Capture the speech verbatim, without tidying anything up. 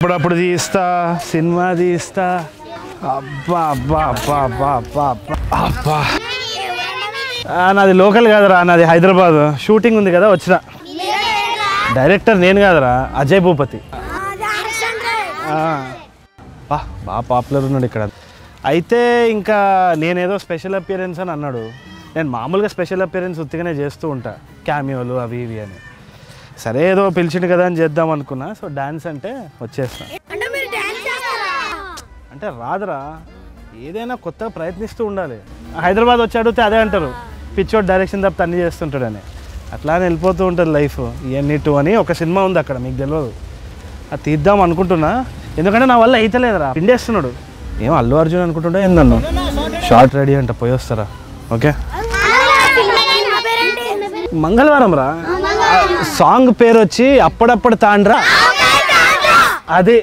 అప్పుడప్పుడు తీస్తా సినిమా తీస్తా అబ్బా అబ్బా అబ్బా అబ్బా అబ్బా అబ్బా అబ్బా నాది లోకల్ కాదురా నాది హైదరాబాద్ షూటింగ్ ఉంది కదా వచ్చిన డైరెక్టర్ నేను కాదురా అజయ్ భూపతి బా బాగా పాపులర్ ఉన్నాడు ఇక్కడ అయితే ఇంకా నేనేదో స్పెషల్ అపియరెన్స్ అని అన్నాడు నేను మామూలుగా స్పెషల్ అపియరెన్స్ ఉత్తిగానే చేస్తూ ఉంటా క్యామియోలు అవి ఇవి అని సరే ఏదో పిలిచిండు కదా అని చేద్దాం అనుకున్నా సో డాన్స్ అంటే వచ్చేస్తా అంటే రాదురా ఏదైనా కొత్తగా ప్రయత్నిస్తూ ఉండాలి హైదరాబాద్ వచ్చి అడిగితే అదే అంటారు పిచ్చోడు డైరెక్షన్ తప్ప అన్నీ చేస్తుంటాడని అట్లానే వెళ్ళిపోతూ ఉంటుంది లైఫ్ ఇవన్నీ టూ అని ఒక సినిమా ఉంది అక్కడ మీకు తెలియదు అది తీద్దాం అనుకుంటున్నా ఎందుకంటే నా వల్ల అయితే లేదురా పిండేస్తున్నాడు ఏం అల్లు అర్జున్ అనుకుంటుండే ఏందన్ను షార్ట్ రెడీ అంట పోయి వస్తారా ఓకే మంగళవారం రా సాంగ్ పేరు వచ్చి అప్పుడప్పుడు తాండ్రా అది